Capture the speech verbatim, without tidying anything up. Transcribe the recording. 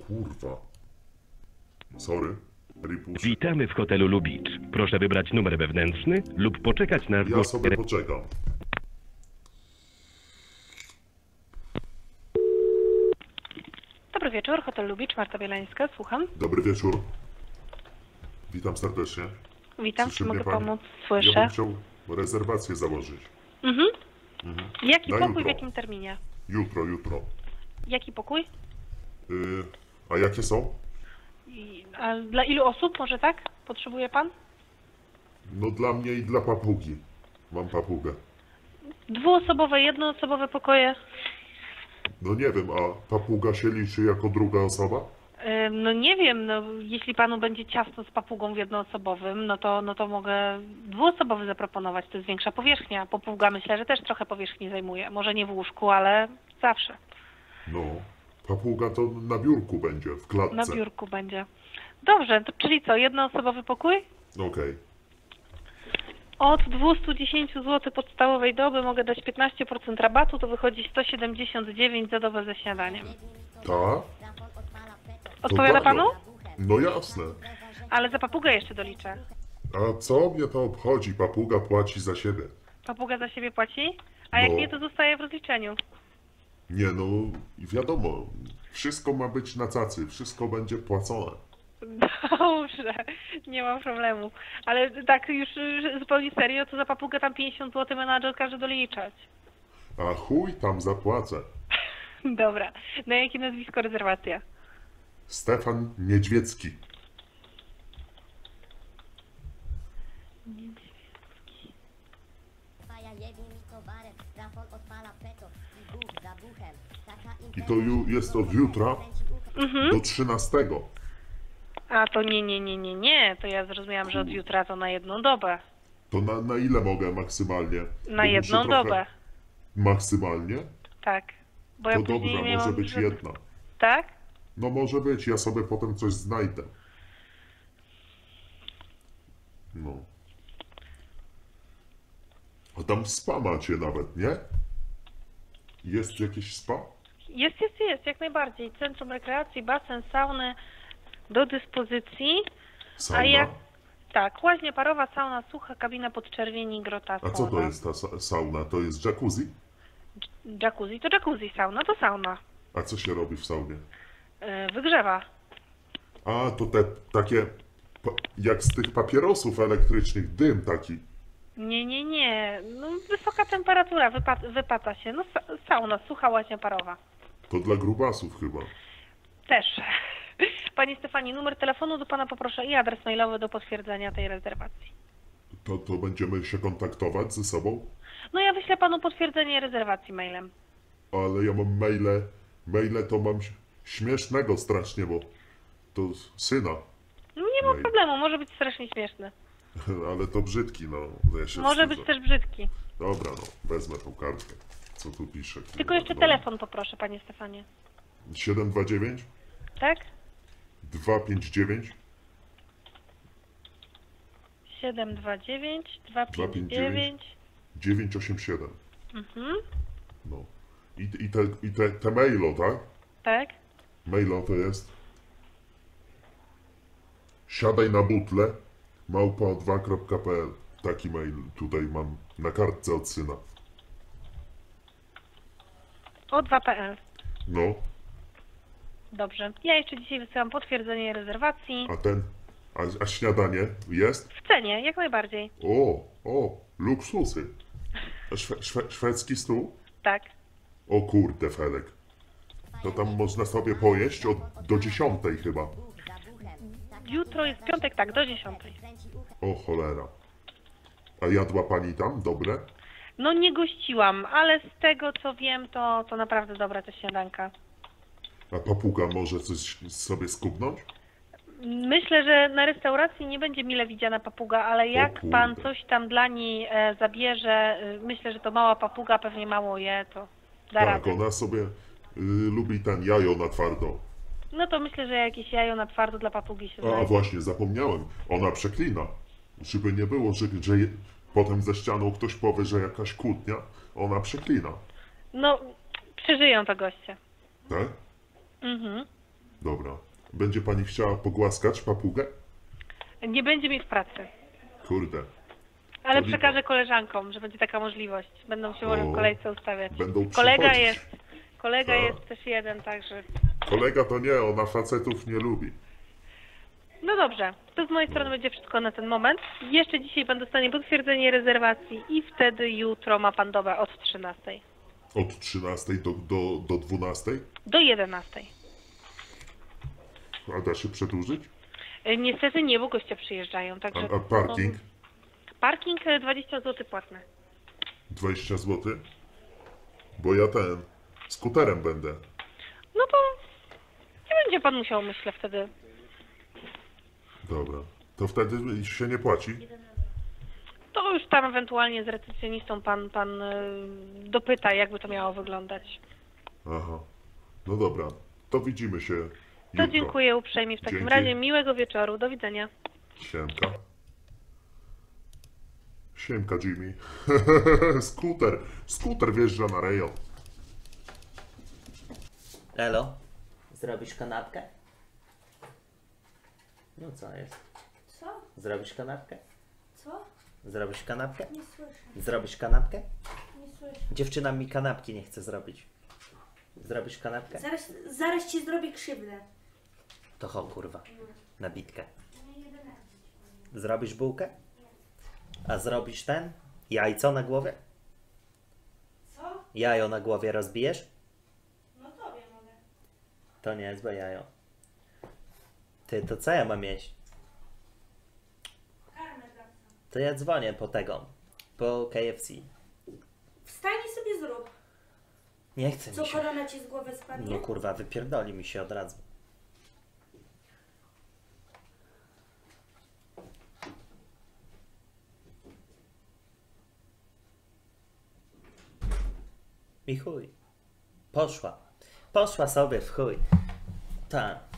Kurwa. Sorry. Ripusz. Witamy w hotelu Lubicz. Proszę wybrać numer wewnętrzny lub poczekać na... Ja sobie poczekam. Dobry wieczór, Hotel Lubicz, Marta Bielańska, słucham. Dobry wieczór. Witam serdecznie. Witam, Słyszy czy mogę mnie pani? pomóc? Ja Słyszę. bym chciał rezerwację założyć. Mhm. Mhm. Jaki Na pokój, jutro. w jakim terminie? Jutro, jutro. Jaki pokój? Yy, a jakie są? I, a dla ilu osób, może tak? Potrzebuje pan? No dla mnie i dla papugi. Mam papugę. Dwuosobowe, jednoosobowe pokoje? No nie wiem, a papuga się liczy jako druga osoba? Ym, No nie wiem, no, jeśli panu będzie ciasno z papugą w jednoosobowym, no to, no to mogę dwuosobowy zaproponować, to jest większa powierzchnia. Papuga myślę, że też trochę powierzchni zajmuje. Może nie w łóżku, ale zawsze. No. Papuga to na biurku będzie, w klatce. Na biurku będzie. Dobrze, to, czyli co, jednoosobowy pokój? Okej. Od dwieście dziesięć złotych podstawowej doby mogę dać piętnaście procent rabatu, to wychodzi sto siedemdziesiąt dziewięć za dobę ze śniadaniem. Tak? Odpowiada tanio. panu? No jasne. Ale za papugę jeszcze doliczę. A co mnie to obchodzi? Papuga płaci za siebie. Papuga za siebie płaci? A jak No. nie, to zostaje w rozliczeniu. Nie no, wiadomo, wszystko ma być na cacy, wszystko będzie płacone. Dobrze, nie ma problemu. Ale tak już y, zupełnie serio, to za papugę tam pięćdziesiąt złotych menadżer każe doliczać. A chuj tam zapłacę. Dobra, na jakie nazwisko rezerwacja? Stefan Niedźwiecki. I to ju, jest od jutra Mhm. do trzynastego. A to nie, nie, nie, nie, nie. To ja zrozumiałam, że od jutra to na jedną dobę. To na, na ile mogę maksymalnie? Bo Na muszę jedną trochę- dobę. Maksymalnie? Tak. Bo To ja później dobra, miałam, może być że- jedna. Tak? No może być, ja sobie potem coś znajdę. No. A tam spa macie nawet, nie? Jest jakieś spa? Jest, jest, jest, jak najbardziej. Centrum rekreacji, basen, sauny do dyspozycji. Sauna? A jak... Tak, łaźnia parowa, sauna sucha, kabina podczerwieni, grota, A sauna. co to jest ta sa- sauna? To jest jacuzzi? Jacuzzi to jacuzzi, sauna to sauna. A co się robi w saunie? Yy, wygrzewa. A, to te takie, pa- jak z tych papierosów elektrycznych, dym taki. Nie, nie, nie. No, wysoka temperatura, wypa- wypata się. No sa- sauna, sucha łaźnia parowa. To dla grubasów chyba. Też. Pani Stefani, numer telefonu do pana poproszę i adres mailowy do potwierdzenia tej rezerwacji. To, to będziemy się kontaktować ze sobą? No ja wyślę panu potwierdzenie rezerwacji mailem. Ale ja mam maile, maile to mam ś- śmiesznego strasznie, bo to syna. No nie ma Mail. problemu, może być strasznie śmieszny. Ale to brzydki, no. Ja się Może wstydzę. być też brzydki. Dobra, no, wezmę tą kartkę. Co tu pisze? Tylko jeszcze No. telefon poproszę, panie Stefanie. siedem dwa dziewięć, Tak? dwa pięć dziewięć, siedem dwa dziewięć, dwa pięć dziewięć. dziewięć osiem siedem. Mhm. No. I, i, te, i te, te mailo, tak? Tak? Mailo to jest siadaj na butle małpa dwa kropka p l. Taki mail tutaj mam na kartce od syna. O dwa kropka p l. No, Dobrze. Ja jeszcze dzisiaj wysyłam potwierdzenie rezerwacji. a ten, a, a śniadanie jest? W cenie, jak najbardziej. O, o, luksusy. A szwe, szwe, szwedzki stół? Tak. O kurde, Felek. To tam można sobie pojeść od, do dziesiątej chyba. Jutro jest piątek, tak, do dziesiątej. O cholera. A jadła pani tam? Dobre? No nie gościłam, ale z tego co wiem, to, to naprawdę dobra ta śniadanka. A papuga może coś sobie skubnąć? Myślę, że na restauracji nie będzie mile widziana papuga, ale jak kurde. pan coś tam dla niej e, zabierze, e, myślę, że to mała papuga, pewnie mało je, to da Tak, radę. ona sobie y, lubi ten jajo na twardo. No to myślę, że jakieś jajo na twardo dla papugi się A, a znajdzie. właśnie, zapomniałem. Ona przeklina. Żeby nie było, że, że je, potem ze ścianą ktoś powie, że jakaś kłótnia. Ona przeklina. No, przeżyją to goście. Tak? Mhm. Dobra. Będzie pani chciała pogłaskać papugę? Nie będzie mi w pracy. Kurde. Ale To lipa. przekażę koleżankom, że będzie taka możliwość. Będą się może O, w kolejce ustawiać. będą Kolega przychodzić. jest, kolega Tak. jest też jeden, także... Kolega to nie, ona facetów nie lubi. No dobrze, to z mojej strony będzie wszystko na ten moment. Jeszcze dzisiaj pan dostanie potwierdzenie rezerwacji i wtedy jutro ma pan dobę od trzynastej Od trzynastej do, do, do dwunastej? do jedenastej. A da się przedłużyć? Y, Niestety nie, bo goście przyjeżdżają, także... A, a parking? Parking y, dwadzieścia złotych płatne. dwadzieścia złotych? Bo ja ten, skuterem będę. No to nie będzie pan musiał, myślę, wtedy. Dobra. To wtedy się nie płaci? To już tam ewentualnie z recepcjonistą pan, pan y, dopyta, jakby to miało wyglądać. Aha. No dobra. To widzimy się To jutro. dziękuję uprzejmie w takim Dzięki. razie. Miłego wieczoru. Do widzenia. Siemka. Siemka, Jimmy. Skuter. Skuter wjeżdża na rejon. Elo, zrobisz kanapkę? No co jest? Co? Zrobisz kanapkę? Co? Zrobisz kanapkę? Nie słyszę, Zrobisz kanapkę? nie słyszę. Dziewczyna mi kanapki nie chce zrobić. Zrobisz kanapkę? Zaraz, zaraz ci zrobię krzywdę. To ho kurwa, na bitkę. Zrobisz bułkę? A zrobisz ten? Jajco na głowie? Co? Jajo na głowie rozbijesz? No tobie mogę. To niezłe jajo. Ty, to co ja mam jeść? Karmę wracam. To ja dzwonię po tego, po K F C. Wstań i sobie zrób. Nie chce Co mi się. korona ci z głowy spadnie? No kurwa, wypierdoli mi się od razu. I chuj. Poszła. Poszła sobie w chuj. Tak.